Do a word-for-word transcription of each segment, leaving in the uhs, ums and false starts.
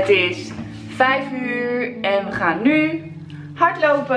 Het is vijf uur en we gaan nu hardlopen.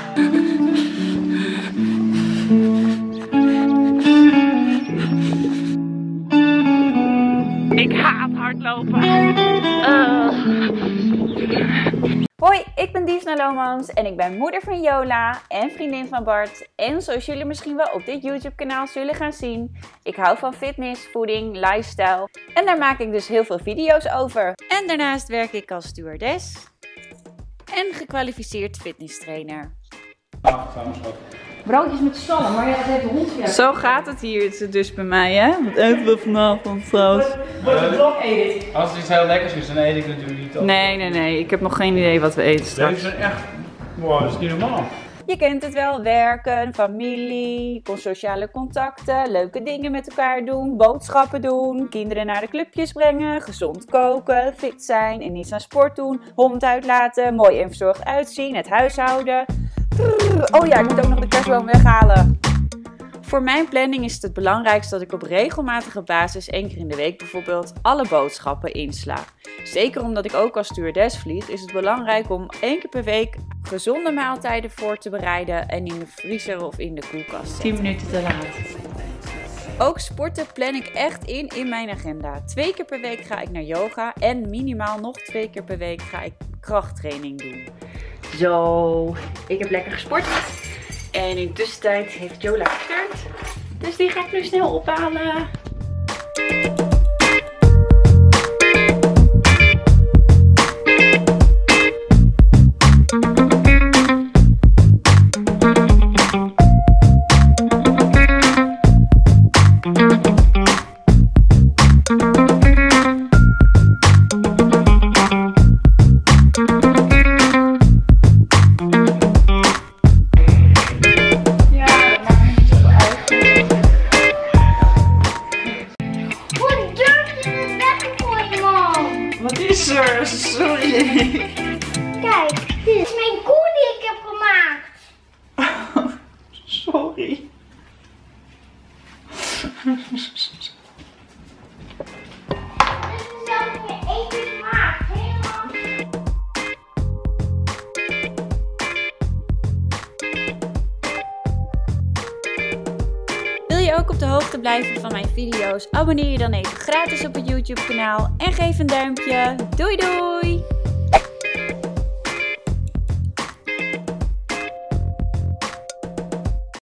Ik haat hardlopen. Uh. Hoi, ik ben Diefna Lomans en ik ben moeder van Jola en vriendin van Bart. En zoals jullie misschien wel op dit YouTube kanaal zullen gaan zien, ik hou van fitness, voeding, lifestyle. En daar maak ik dus heel veel video's over. En daarnaast werk ik als stewardess en gekwalificeerd fitnesstrainer. Broodjes met zalm, maar ja, dat heeft de hond weer. Zo gaat het hier dus bij mij, hè? Wat eten we vanavond trouwens? Als het iets heel lekkers is, dan eet ik natuurlijk niet op. Nee, nee, nee. Ik heb nog geen idee wat we eten straks. Deze zijn echt... Wow, dat is niet normaal. Je kent het wel, werken, familie, sociale contacten, leuke dingen met elkaar doen, boodschappen doen, kinderen naar de clubjes brengen, gezond koken, fit zijn en iets aan sport doen, hond uitlaten, mooi en verzorgd uitzien, het huishouden. Oh ja, ik moet ook nog de kerstboom weghalen. Voor mijn planning is het het belangrijkste dat ik op regelmatige basis, één keer in de week bijvoorbeeld, alle boodschappen insla. Zeker omdat ik ook als stewardess vlieg, is het belangrijk om één keer per week gezonde maaltijden voor te bereiden en in de vriezer of in de koelkast te zetten. tien minuten te laat. Ook sporten plan ik echt in in mijn agenda. Twee keer per week ga ik naar yoga en minimaal nog twee keer per week ga ik krachttraining doen. Zo, ik heb lekker gesport. En in de tussentijd heeft Jola geturnd. Dus die ga ik nu snel ophalen. Wat is er? Sorry. Kijk, dit is mijn koe die ik heb gemaakt. Oh, sorry. Dit is zelf weer één keer gemaakt. Helemaal. Wil je ook op de hoogte blijven van mijn video's? Abonneer je dan even gratis op het YouTube kanaal en geef een duimpje. Doei doei!